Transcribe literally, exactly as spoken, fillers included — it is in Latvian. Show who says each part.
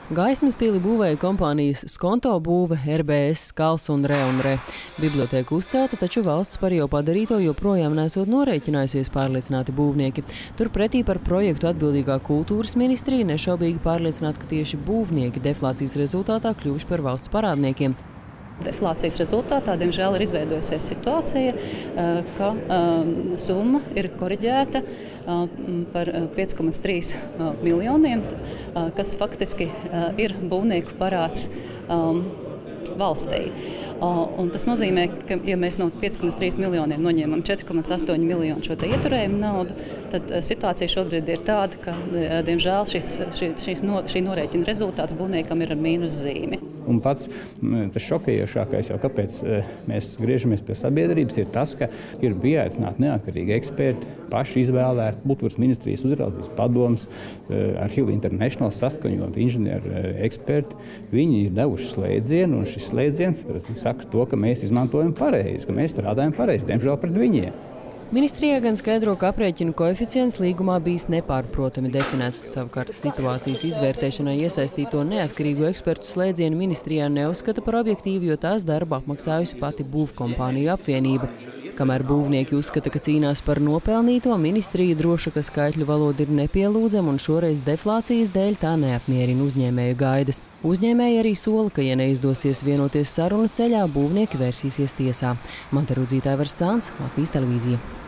Speaker 1: Gaismas pili būvēja kompānijas Skonto būve, R B S, Skals un Re un Re. Biblioteka uzcelta, taču valsts par jau padarīto joprojām nesot norēķinājusies, pārliecināti būvnieki. Turpretī par projektu atbildīgā kultūras ministrija nešaubīgi pārliecināta, ka tieši būvnieki deflācijas rezultātā kļuvuši par valsts parādniekiem.
Speaker 2: Deflācijas rezultātā, diemžēl, ir izveidojusies situācija, ka summa ir koriģēta par pieci komats trīs miljoniem, kas faktiski ir būvnieku parāds valstī. Un tas nozīmē, ka, ja mēs no pieci komats trīs miljoniem noņemam četri komats astoņi miljonu šo te ieturējumu naudu, tad situācija šobrīd ir tāda, ka, diemžēl, šis, šī, šīs no, šī norēķina rezultāts būvniekam ir ar mīnus zīmi.
Speaker 3: Un pats tas šokējošākais, jau kāpēc mēs griežamies pie sabiedrības, ir tas, ka ir bija aicināti neatkarīgi eksperti, paši izvēlēti, kultūras ministrijas uzraudzības padoms, ar Hill International saskaņot inženieru eksperti. Viņi ir devuši slēdzienu, un šis slēdziens saka to, ka mēs izmantojam pareizi, ka mēs strādājam pareizi, diemžēl pret viņiem.
Speaker 1: Ministrijā gan skaidro, ka aprēķinu koeficients līgumā bijis nepārprotami definēts. Savukārt situācijas izvērtēšanai iesaistīto neatkarīgo ekspertu slēdzienu ministrijā neuzskata par objektīvu, jo tās darbu apmaksājusi pati būvkompāniju apvienība. Kamēr būvnieki uzskata, ka cīnās par nopelnīto, ministrija droša, ka skaitļu valoda ir nepielūdzama un šoreiz deflācijas dēļ tā neapmierina uzņēmēju gaidas. Uzņēmēji arī sola, ka, ja neizdosies vienoties sarunu ceļā, būvnieki vērsīsies tiesā. Mante Rudzītāja, Vars Cāns, Latvijas televīzija.